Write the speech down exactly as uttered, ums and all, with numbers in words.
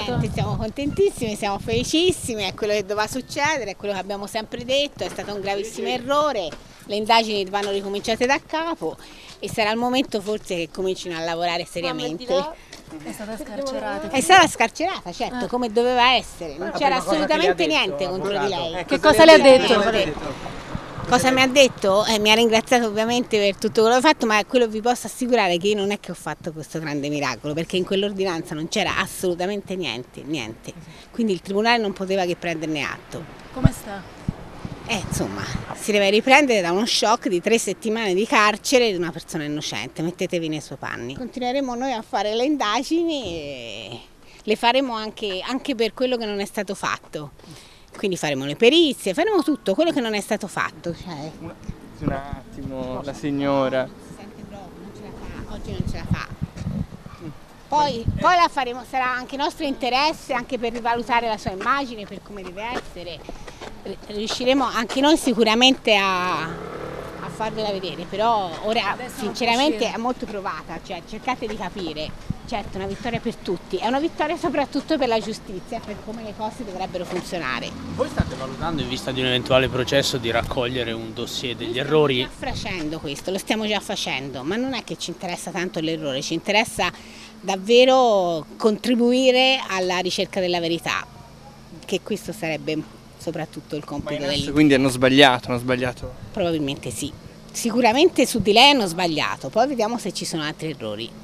Niente, siamo contentissimi, siamo felicissimi, è quello che doveva succedere, è quello che abbiamo sempre detto, è stato un gravissimo errore, le indagini vanno ricominciate da capo e sarà il momento forse che comincino a lavorare seriamente. È stata scarcerata. È stata scarcerata, certo, come doveva essere, non c'era assolutamente niente contro di lei. Che cosa le ha detto? Cosa mi ha detto? Eh, mi ha ringraziato ovviamente per tutto quello che ho fatto, ma quello vi posso assicurare che io non è che ho fatto questo grande miracolo, perché in quell'ordinanza non c'era assolutamente niente, niente. Quindi il tribunale non poteva che prenderne atto. Come sta? Eh, insomma, si deve riprendere da uno shock di tre settimane di carcere di una persona innocente, mettetevi nei suoi panni. Continueremo noi a fare le indagini e le faremo anche, anche per quello che non è stato fatto. Quindi faremo le perizie, faremo tutto quello che non è stato fatto. Cioè. Un attimo, la signora. Si sente proprio, non ce la fa, oggi non ce la fa. Poi, poi la faremo, sarà anche nostro interesse, anche per rivalutare la sua immagine, per come deve essere. Riusciremo anche noi sicuramente a, a farvela vedere, però ora sinceramente è molto provata, cioè cercate di capire. Certo, è una vittoria per tutti, è una vittoria soprattutto per la giustizia, per come le cose dovrebbero funzionare. Voi state valutando, in vista di un eventuale processo, di raccogliere un dossier degli errori? Stiamo già facendo questo, lo stiamo già facendo, ma non è che ci interessa tanto l'errore, ci interessa davvero contribuire alla ricerca della verità, che questo sarebbe soprattutto il compito del... Quindi hanno sbagliato, hanno sbagliato? Probabilmente sì, sicuramente su di lei hanno sbagliato, poi vediamo se ci sono altri errori.